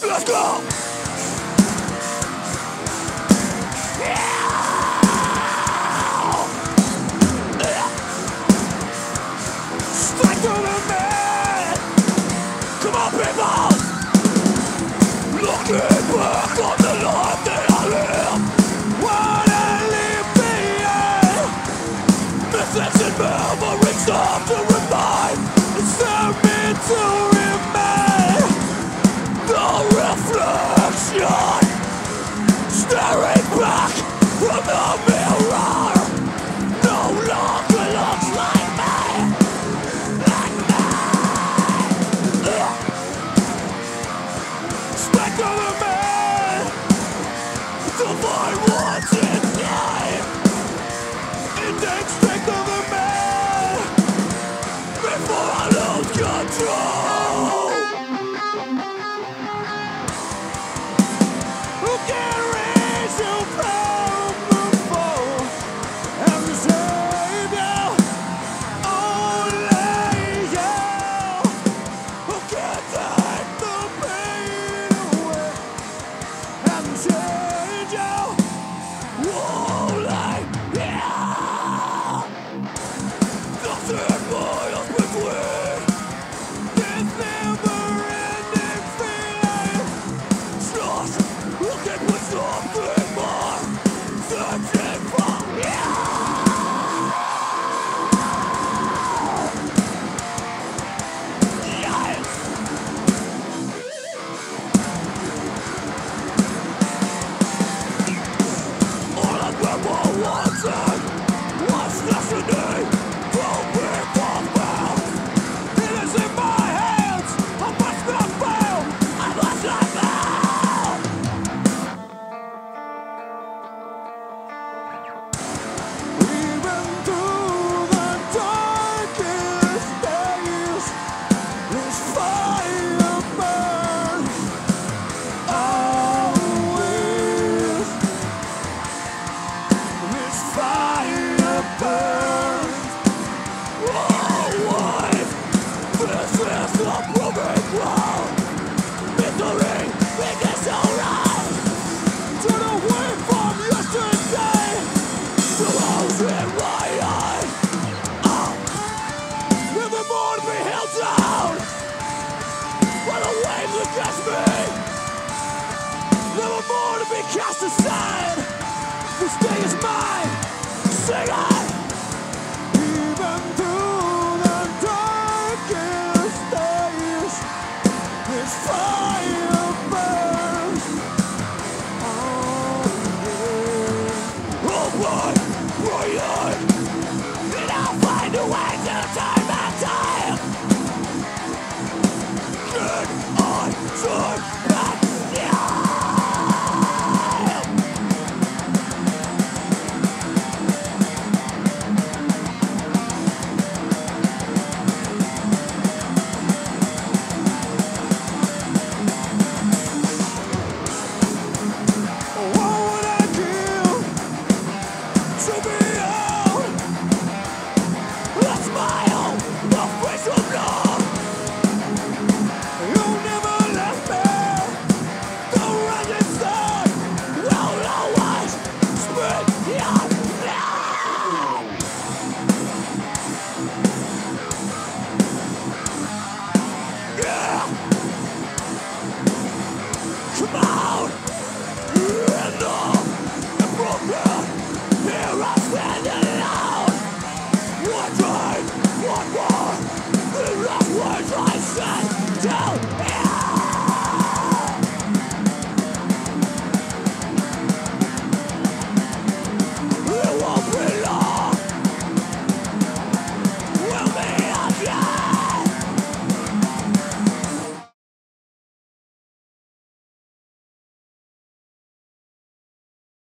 Let's go! Straight to the man! Come on, people! Looking back on the life that I live, what I live behind. Myths and memories start to revive. It's time to remain. The reflection, staring back from the mirror, no longer looks like me. Straight to the man, to find what's inside. It takes strength of the man before I lose control. Who can raise you from the fall and save you? Only you. Who can take the pain away and change you? Only you. Nothing miles between this never-ending feeling. Just looking for something more, searching for you. Yes. All I remember wanting was destiny to be fulfilled. It is in my hands. I must not fail. I must not fail. Even through the darkest days, this fire burns always. This fire burns always. This is the proving ground. Victory begins to rise. Turn away from yesterday to those in my eyes. Never more to be held down by the waves against me. Never more to be cast aside. This day is mine. Sing it. Even through the darkest days, this fire burns. Oh boy, brilliant. And I'll find a way to turn back time. Get on, turn